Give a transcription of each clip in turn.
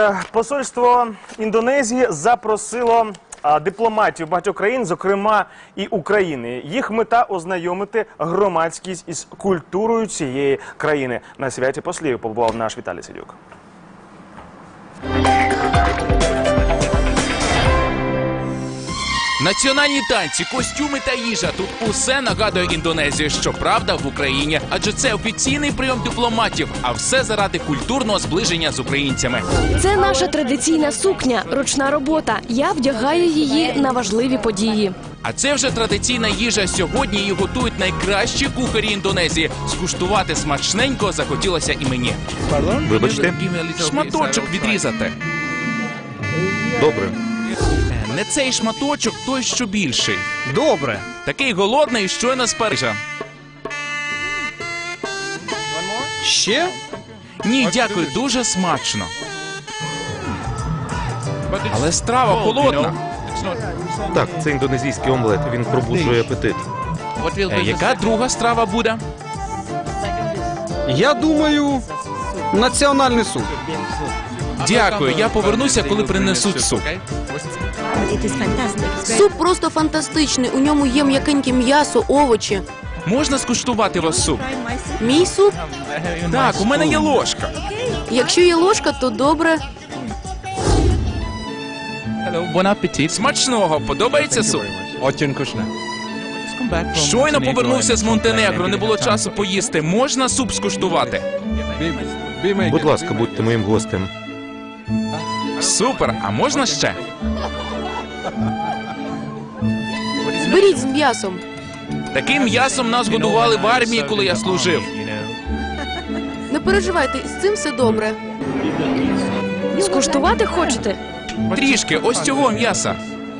посольство Індонезії запросило дипломатів багатьох країн, зокрема і України. Їх мета – ознайомити громадськість із культурою цієї країни. На святі послів побував наш Віталій Сидюк. Національні танці, костюми та їжа – тут усе нагадує Індонезію, щоправда, в Україні. Адже це офіційний прийом дипломатів, а все заради культурного зближення з українцями. Це наша традиційна сукня, ручна робота. Я вдягаю її на важливі події. А це вже традиційна їжа. Сьогодні її готують найкращі кухарі Індонезії. Скуштувати смачненько захотілося і мені. Вибачте. Шматочок відрізати. Добре. Не цей шматочок, той, що більший. Добре. Такий голодний, щойно з Парижа. Ще? Ні, дякую, дуже смачно. Але страва холодна. Так, це індонезійський омлет, він пробуджує апетит. Яка друга страва буде? Я думаю, національний суп. Дякую, я повернуся, коли принесуть суп. Суп просто фантастичний. У ньому є м'якеньке м'ясо, овочі. Можна скуштувати ваш суп? Мій суп? Так, у мене є ложка. Якщо є ложка, то добре. Смачного, подобається суп? Щойно повернувся з Монтенегро, не було часу поїсти. Можна суп скуштувати? Будь ласка, будьте моїм гостем. Супер, а можна ще? Беріть з м'ясом. Таким м'ясом нас годували в армії, коли я служив. Не переживайте, з цим все добре. Скуштувати хочете? Трішки, ось цього м'яса.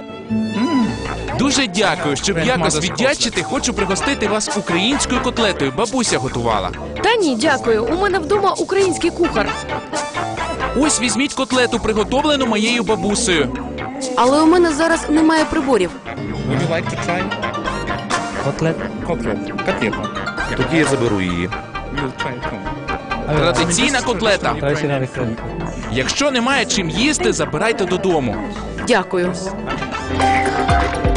Дуже дякую, щоб якось віддячити, хочу пригостити вас українською котлетою. Бабуся готувала. Та ні, дякую. У мене вдома український кухар. Ось візьміть котлету, приготовлену моєю бабусею. Але у мене зараз немає приборів. Тоді я заберу її. Традиційна котлета. Якщо немає чим їсти, забирайте додому. Дякую.